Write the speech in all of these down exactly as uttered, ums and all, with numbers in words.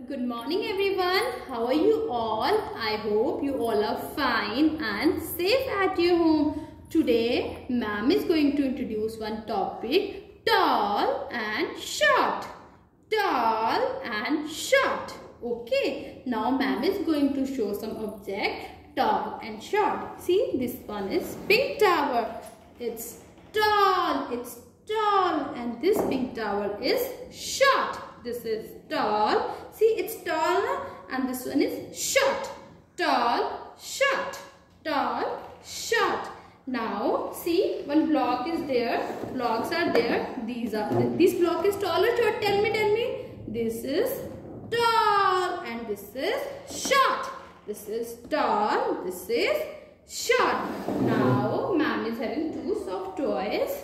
Good morning everyone. How are you all? I hope you all are fine and safe at your home. Today ma'am is going to introduce one topic, tall and short. Tall and short. Okay. Now ma'am is going to show some object tall and short. See, this one is pink tower. It's tall. It's tall and this pink tower is short. This is tall. See, it's tall and this one is short. Tall, short. Tall, short. Now, see, one block is there. Blocks are there. These are. This block is tall or short? Tell me, tell me. This is tall and this is short. This is tall. This is short. Now, ma'am is having two soft toys.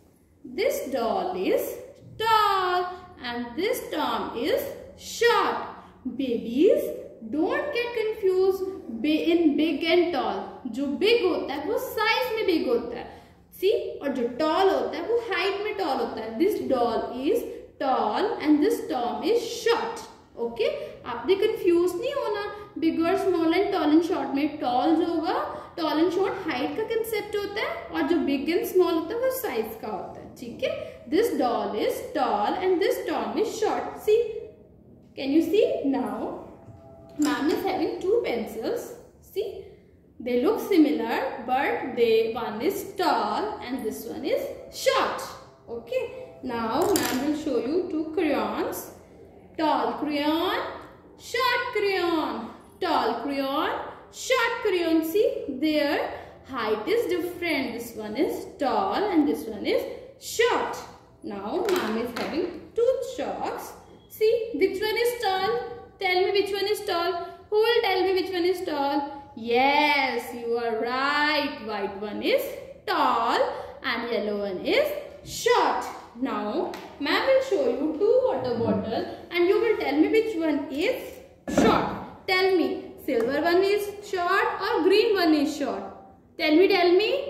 This doll is tall and this Tom is short. Babies, don't get confused in big and tall. जो big होता है वो size में big होता है. See, और जो tall होता है वो height में tall होता है. This doll is tall and this Tom is short. Okay? आपने confuse नहीं होना. Big और small and tall and short में tall जो होगा tall and short height का concept होता है और जो big and small होता है वो size का होता है. ठीक है? This doll is tall and this Tom is short. See? Can you see? Now, ma'am is having two pencils. See? They look similar but they one is tall and this one is short. Okay? Now, ma'am will show you two crayons. Tall crayon, short crayon. Tall crayon, short crayon. See? Their height is different. This one is tall and this one is short. Now, ma'am is having two chalks. See, which one is tall? Tell me which one is tall. Who will tell me which one is tall? Yes, you are right. White one is tall and yellow one is short. Now, ma'am will show you two water bottles and you will tell me which one is short. Tell me, silver one is short or green one is short? Tell me, tell me.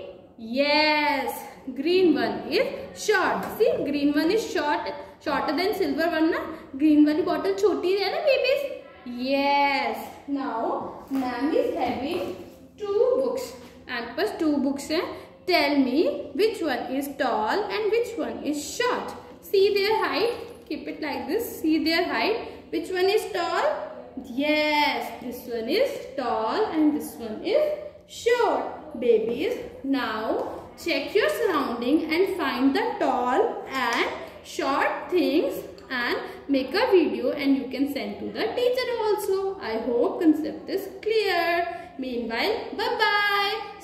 Yes, green one is short. See, green one is short, shorter than silver one na. Green wali bottle choti hai na babies. Yes. Now, ma'am is having two books. And plus two books hai. Tell me which one is tall and which one is short. See their height. Keep it like this. See their height. Which one is tall? Yes. This one is tall and this one is short. Babies, now check your surrounding and find the tall and short things and make a video and you can send to the teacher also. I hope concept is clear. Meanwhile, bye bye.